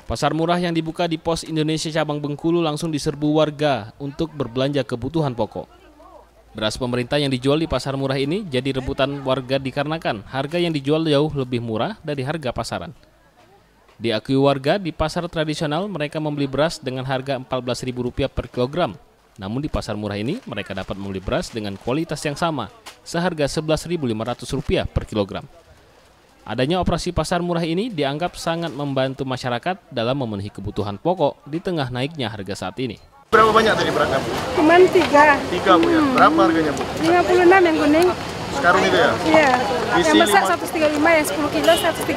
Pasar murah yang dibuka di Pos Indonesia Cabang Bengkulu langsung diserbu warga untuk berbelanja kebutuhan pokok. Beras pemerintah yang dijual di pasar murah ini jadi rebutan warga dikarenakan harga yang dijual jauh lebih murah dari harga pasaran. Diakui warga di pasar tradisional mereka membeli beras dengan harga Rp14.000 per kilogram. Namun di pasar murah ini mereka dapat membeli beras dengan kualitas yang sama, seharga Rp11.500 per kilogram. Adanya operasi pasar murah ini dianggap sangat membantu masyarakat dalam memenuhi kebutuhan pokok di tengah naiknya harga saat ini. Berapa banyak tadi berasnya, Bu? Cuman 3. 3, Bu ya. Berapa harganya, Bu? 56 yang kuning. Sekarang itu ya? Iya. Isi Yang besar 135, yang 10 kilo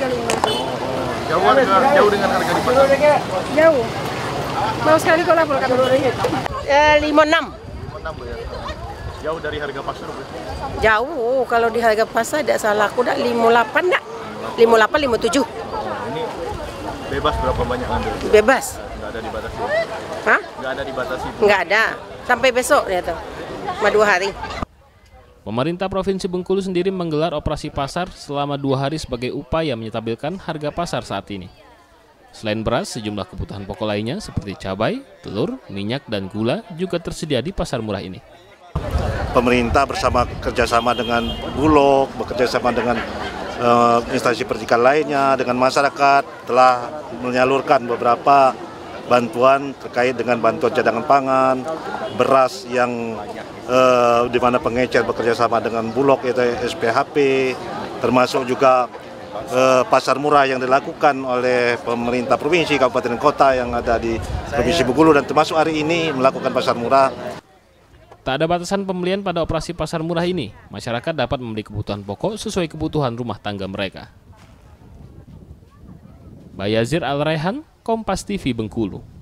135. Jauh dengan harga di pasar? Jauh. Mau sekali kok lah kalau 56. 56, Bu ya. Jauh dari harga pasar, Bu? Jauh, kalau di harga pasar tidak salah aku dah 58 dah. 58, 57. Ini bebas berapa banyak ngambil? Bebas. Nggak ada dibatasi? Hah? Nggak ada dibatasi? Nggak ada. Sampai besok ya tuh. Cuma 2 hari. Pemerintah Provinsi Bengkulu sendiri menggelar operasi pasar selama 2 hari sebagai upaya menstabilkan harga pasar saat ini. Selain beras, sejumlah kebutuhan pokok lainnya seperti cabai, telur, minyak, dan gula juga tersedia di pasar murah ini. Pemerintah kerjasama dengan Bulog, bekerjasama dengan instansi pertanian lainnya, dengan masyarakat telah menyalurkan beberapa bantuan terkait dengan bantuan cadangan pangan, beras yang di mana pengecer bekerjasama dengan Bulog yaitu SPHP, termasuk juga pasar murah yang dilakukan oleh pemerintah provinsi, kabupaten, kota yang ada di Provinsi Bengkulu, dan termasuk hari ini melakukan pasar murah. Tak ada batasan pembelian pada operasi pasar murah ini. Masyarakat dapat membeli kebutuhan pokok sesuai kebutuhan rumah tangga mereka. Bayazir Al-Raihan, Kompas TV Bengkulu.